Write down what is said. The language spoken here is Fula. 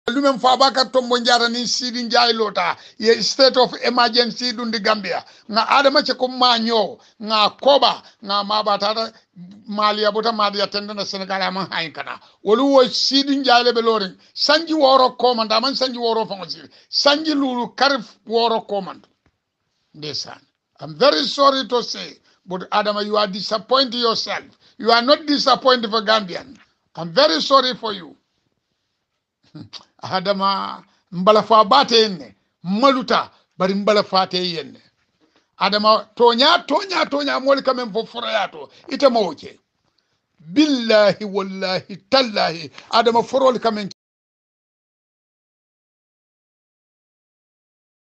lumem fa baka tombo njara ni sidi njay lota ye state of emergency dundi Gambia nga adama ce ko manyo nga koba nga mabata maliya bota madiya tendana Senegal ama hayin kana wolu wo sidi njay le be lorin sanji woro komanda man sanji woro fongosi sanji lulu karif woro komand ndesan. I'm very sorry to say, but Adama, you are disappointing yourself. You are not disappointed for Gambian. I'm very sorry for you. Adama, mbalafa bate enne, maluta, bari mbalafate yenne. Adama, tonya, mwoli kamen fofurayato, ite moche. Billahi, wallahi, tallahi, Adama foroli kamen